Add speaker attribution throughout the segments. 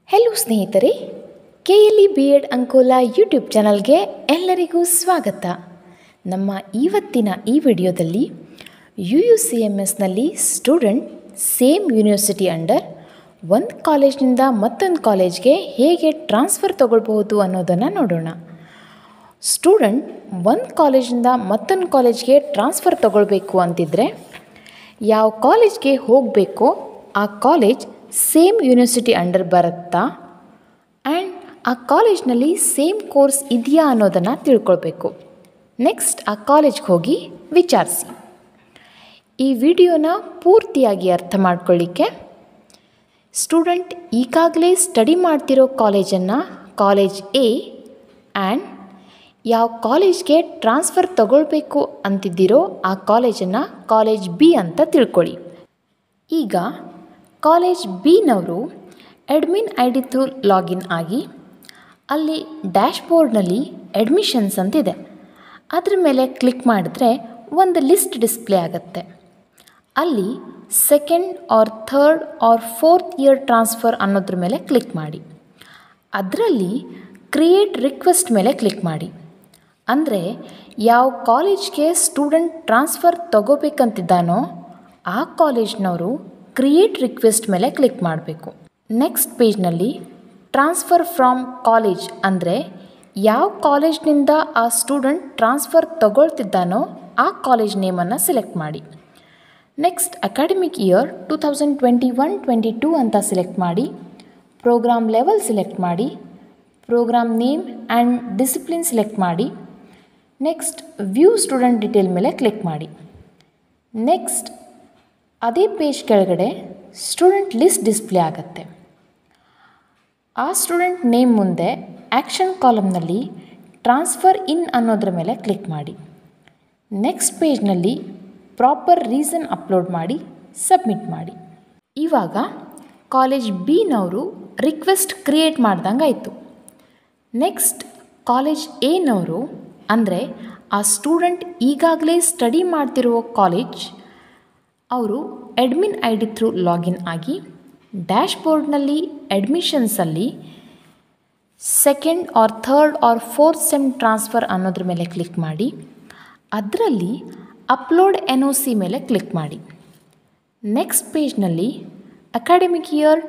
Speaker 1: Hello ಸ್ನೇಹಿತರೆ, KLE B.Ed Ankola YouTube ಚಾನಲ್ಗೆ ಎಲ್ಲರಿಗೂ ಸ್ವಾಗತ. ನಮ್ಮ ಇವತ್ತಿನ ಈ ವಿಡಿಯೋದಲ್ಲಿ UUCMSನಲ್ಲಿ ಸ್ಟೂಡೆಂಟ್ ಸೇಮ್ ಯೂನಿವರ್ಸಿಟಿ ಅಂಡರ್ ಒಂದು ಕಾಲೇಜ್ನಿಂದ ಮತ್ತೊಂದು ಕಾಲೇಜ್ಗೆ ಹೇಗೆ ಟ್ರಾನ್ಸ್ಫರ್ ತಗೊಳ್ಬಹುದು ಅನ್ನೋದನ್ನು ನೋಡೋಣ. ಸ್ಟೂಡೆಂಟ್ ಒಂದು ಕಾಲೇಜಿಂದ ಮತ್ತೊಂದು ಕಾಲೇಜ್ಗೆ ಟ್ರಾನ್ಸ್ಫರ್ ತಗೊಳ್ಬೇಕು ಅಂತಿದ್ರೆ ಯಾವ ಕಾಲೇಜ್ಗೆ ಹೋಗಬೇಕೋ ಆ ಕಾಲೇಜ್ ಸೇಮ್ ಯೂನಿವರ್ಸಿಟಿ ಅಂಡರ್ ಬರುತ್ತಾ ಆ್ಯಂಡ್ ಆ ಕಾಲೇಜ್ನಲ್ಲಿ ಸೇಮ್ ಕೋರ್ಸ್ ಇದೆಯಾ ಅನ್ನೋದನ್ನು ತಿಳ್ಕೊಳ್ಬೇಕು. ನೆಕ್ಸ್ಟ್ ಆ ಕಾಲೇಜ್ಗೆ ಹೋಗಿ ವಿಚಾರಿಸಿ. ಈ ವಿಡಿಯೋನ ಪೂರ್ತಿಯಾಗಿ ಅರ್ಥ ಮಾಡ್ಕೊಳ್ಳಿಕ್ಕೆ ಸ್ಟೂಡೆಂಟ್ ಈಗಾಗಲೇ ಸ್ಟಡಿ ಮಾಡ್ತಿರೋ ಕಾಲೇಜನ್ನು ಕಾಲೇಜ್ A ಆ್ಯಂಡ್ ಯಾವ ಕಾಲೇಜ್ಗೆ ಟ್ರಾನ್ಸ್ಫರ್ ತಗೊಳ್ಬೇಕು ಅಂತಿದ್ದೀರೋ ಆ ಕಾಲೇಜನ್ನು ಕಾಲೇಜ್ B ಅಂತ ತಿಳ್ಕೊಳ್ಳಿ. ಈಗ ಕಾಲೇಜ್ Bನವರು ಅಡ್ಮಿನ್ ID ಥ್ರೂ ಲಾಗಿನ್ ಆಗಿ ಅಲ್ಲಿ ಡ್ಯಾಶ್ಬೋರ್ಡ್ನಲ್ಲಿ ಅಡ್ಮಿಷನ್ಸ್ ಅಂತಿದೆ. ಅದ್ರ ಮೇಲೆ ಕ್ಲಿಕ್ ಮಾಡಿದ್ರೆ ಒಂದು ಲಿಸ್ಟ್ ಡಿಸ್ಪ್ಲೇ ಆಗುತ್ತೆ. ಅಲ್ಲಿ second or third or fourth year transfer ಅನ್ನೋದ್ರ ಮೇಲೆ ಕ್ಲಿಕ್ ಮಾಡಿ. ಅದರಲ್ಲಿ ಕ್ರಿಯೇಟ್ ರಿಕ್ವೆಸ್ಟ್ ಮೇಲೆ ಕ್ಲಿಕ್ ಮಾಡಿ. ಅಂದರೆ ಯಾವ ಕಾಲೇಜ್ಗೆ ಸ್ಟೂಡೆಂಟ್ ಟ್ರಾನ್ಸ್ಫರ್ ತಗೋಬೇಕಂತಿದ್ದಾನೋ ಆ ಕಾಲೇಜ್ನವರು ಕ್ರಿಯೇಟ್ ರಿಕ್ವೆಸ್ಟ್ ಮೇಲೆ ಕ್ಲಿಕ್ ಮಾಡಬೇಕು. ನೆಕ್ಸ್ಟ್ ಪೇಜ್ನಲ್ಲಿ ಟ್ರಾನ್ಸ್ಫರ್ ಫ್ರಾಮ್ ಕಾಲೇಜ್ ಅಂದರೆ ಯಾವ ಕಾಲೇಜ್ನಿಂದ ಆ ಸ್ಟೂಡೆಂಟ್ ಟ್ರಾನ್ಸ್ಫರ್ ತಗೊಳ್ತಿದ್ದಾನೋ ಆ ಕಾಲೇಜ್ ನೇಮನ್ನು ಸೆಲೆಕ್ಟ್ ಮಾಡಿ. ನೆಕ್ಸ್ಟ್ ಅಕಾಡೆಮಿಕ್ ಇಯರ್ 2021-22 ಅಂತ ಸೆಲೆಕ್ಟ್ ಮಾಡಿ. ಪ್ರೋಗ್ರಾಮ್ ಲೆವೆಲ್ ಸೆಲೆಕ್ಟ್ ಮಾಡಿ. Program name and discipline select ಮಾಡಿ. ನೆಕ್ಸ್ಟ್ ವ್ಯೂ ಸ್ಟೂಡೆಂಟ್ ಡಿಟೇಲ್ ಮೇಲೆ ಕ್ಲಿಕ್ ಮಾಡಿ. ನೆಕ್ಸ್ಟ್ ಅದೇ ಪೇಜ್ ಕೆಳಗಡೆ ಸ್ಟೂಡೆಂಟ್ ಲಿಸ್ಟ್ ಡಿಸ್ಪ್ಲೇ ಆಗುತ್ತೆ. ಆ ಸ್ಟೂಡೆಂಟ್ ನೇಮ್ ಮುಂದೆ ಆ್ಯಕ್ಷನ್ ಕಾಲಮ್ನಲ್ಲಿ ಟ್ರಾನ್ಸ್ಫರ್ ಇನ್ ಅನ್ನೋದ್ರ ಮೇಲೆ ಕ್ಲಿಕ್ ಮಾಡಿ. ನೆಕ್ಸ್ಟ್ ಪೇಜ್ನಲ್ಲಿ ಪ್ರಾಪರ್ ರೀಸನ್ ಅಪ್ಲೋಡ್ ಮಾಡಿ ಸಬ್ಮಿಟ್ ಮಾಡಿ. ಇವಾಗ ಕಾಲೇಜ್ Bನವರು ರಿಕ್ವೆಸ್ಟ್ ಕ್ರಿಯೇಟ್ ಮಾಡ್ದಂಗೆ ಆಯಿತು. ನೆಕ್ಸ್ಟ್ ಕಾಲೇಜ್ Aನವರು ಅಂದರೆ ಆ ಸ್ಟೂಡೆಂಟ್ ಈಗಾಗಲೇ ಸ್ಟಡಿ ಮಾಡ್ತಿರುವ ಕಾಲೇಜ್ ಅವರು ಅಡ್ಮಿನ್ ID ಥ್ರೂ ಲಾಗಿನ್ ಆಗಿ ಡ್ಯಾಶ್ಬೋರ್ಡ್ನಲ್ಲಿ ಅಡ್ಮಿಷನ್ಸಲ್ಲಿ second or third or fourth sem transfer ಅನ್ನೋದ್ರ ಮೇಲೆ ಕ್ಲಿಕ್ ಮಾಡಿ. ಅದರಲ್ಲಿ ಅಪ್ಲೋಡ್ NOC ಮೇಲೆ ಕ್ಲಿಕ್ ಮಾಡಿ. ನೆಕ್ಸ್ಟ್ ಪೇಜ್ನಲ್ಲಿ ಅಕಾಡೆಮಿಕ್ ಇಯರ್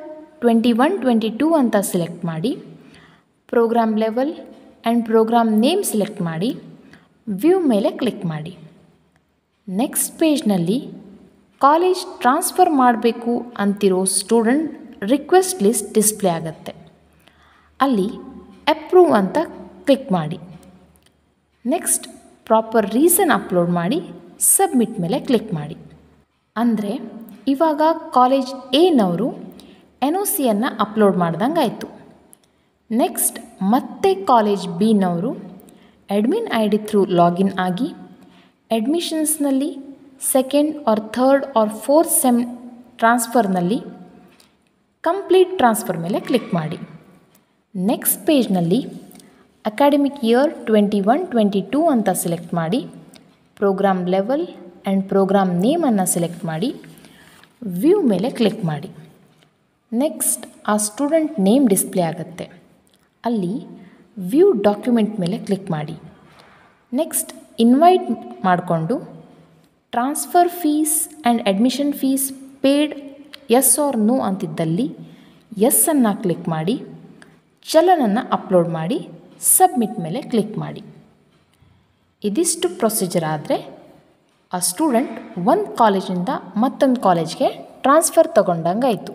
Speaker 1: 21-22 ಅಂತ ಸೆಲೆಕ್ಟ್ ಮಾಡಿ. Program level and program name select ಮಾಡಿ. ವ್ಯೂ ಮೇಲೆ ಕ್ಲಿಕ್ ಮಾಡಿ. ನೆಕ್ಸ್ಟ್ ಪೇಜ್ನಲ್ಲಿ ಕಾಲೇಜ್ ಟ್ರಾನ್ಸ್ಫರ್ ಮಾಡಬೇಕು ಅಂತಿರೋ ಸ್ಟೂಡೆಂಟ್ ರಿಕ್ವೆಸ್ಟ್ ಲಿಸ್ಟ್ ಡಿಸ್ಪ್ಲೇ ಆಗುತ್ತೆ. ಅಲ್ಲಿ ಅಪ್ರೂವ್ ಅಂತ ಕ್ಲಿಕ್ ಮಾಡಿ. ನೆಕ್ಸ್ಟ್ ಪ್ರಾಪರ್ ರೀಸನ್ ಅಪ್ಲೋಡ್ ಮಾಡಿ ಸಬ್ಮಿಟ್ ಮೇಲೆ ಕ್ಲಿಕ್ ಮಾಡಿ. ಅಂದರೆ ಇವಾಗ ಕಾಲೇಜ್ Aನವರು NOCಯನ್ನು ಅಪ್ಲೋಡ್ ಮಾಡ್ದಂಗೆ ಆಯಿತು. ನೆಕ್ಸ್ಟ್ ಮತ್ತೆ ಕಾಲೇಜ್ Bನವರು ಅಡ್ಮಿನ್ ID ಥ್ರೂ ಲಾಗಿನ್ ಆಗಿ ಅಡ್ಮಿಷನ್ಸ್ನಲ್ಲಿ second or third or fourth sem ಟ್ರಾನ್ಸ್ಫರ್ನಲ್ಲಿ ಕಂಪ್ಲೀಟ್ ಟ್ರಾನ್ಸ್ಫರ್ ಮೇಲೆ ಕ್ಲಿಕ್ ಮಾಡಿ. ನೆಕ್ಸ್ಟ್ ಪೇಜ್ನಲ್ಲಿ ಅಕಾಡೆಮಿಕ್ ಇಯರ್ 21-22 ಅಂತ ಸೆಲೆಕ್ಟ್ ಮಾಡಿ. ಪ್ರೋಗ್ರಾಮ್ ಲೆವೆಲ್ ಆ್ಯಂಡ್ ಪ್ರೋಗ್ರಾಮ್ ನೇಮನ್ನು ಸೆಲೆಕ್ಟ್ ಮಾಡಿ. ವ್ಯೂ ಮೇಲೆ ಕ್ಲಿಕ್ ಮಾಡಿ. ನೆಕ್ಸ್ಟ್ ಆ ಸ್ಟೂಡೆಂಟ್ ನೇಮ್ ಡಿಸ್ಪ್ಲೇ ಆಗುತ್ತೆ. ಅಲ್ಲಿ ವ್ಯೂ ಡಾಕ್ಯುಮೆಂಟ್ ಮೇಲೆ ಕ್ಲಿಕ್ ಮಾಡಿ. ನೆಕ್ಸ್ಟ್ ಇನ್ವೈಟ್ ಮಾಡಿಕೊಂಡು transfer fees and admission fees paid yes or no ಅಂತಿದ್ದಲ್ಲಿ ಎಸ್ಸನ್ನು ಕ್ಲಿಕ್ ಮಾಡಿ. ಚಲನನ್ನು ಅಪ್ಲೋಡ್ ಮಾಡಿ ಸಬ್ಮಿಟ್ ಮೇಲೆ ಕ್ಲಿಕ್ ಮಾಡಿ. ಇದಿಷ್ಟು ಪ್ರೊಸೀಜರ್ ಆದರೆ ಆ ಸ್ಟೂಡೆಂಟ್ ಒಂದು ಕಾಲೇಜಿಂದ ಮತ್ತೊಂದು ಕಾಲೇಜ್ಗೆ ಟ್ರಾನ್ಸ್ಫರ್ ತಗೊಂಡಂಗೆ ಆಯಿತು.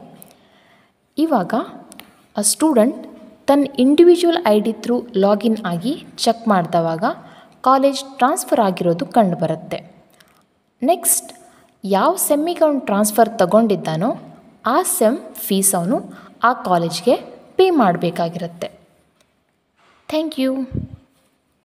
Speaker 1: ಇವಾಗ ಆ ಸ್ಟೂಡೆಂಟ್ ತನ್ನ ಇಂಡಿವಿಜುವಲ್ ID ಥ್ರೂ ಲಾಗಿನ್ ಆಗಿ ಚೆಕ್ ಮಾಡಿದವಾಗ ಕಾಲೇಜ್ ಟ್ರಾನ್ಸ್ಫರ್ ಆಗಿರೋದು ಕಂಡುಬರುತ್ತೆ. ನೆಕ್ಸ್ಟ್ ಯಾವ ಸೆಮ್ಮಿಗೆ ಅವನು ಟ್ರಾನ್ಸ್ಫರ್ ತಗೊಂಡಿದ್ದಾನೋ ಆ ಸೆಮ್ ಫೀಸ್ ಅವನು ಆ ಕಾಲೇಜ್ಗೆ ಪೇ ಮಾಡಬೇಕಾಗಿರುತ್ತೆ. Thank you.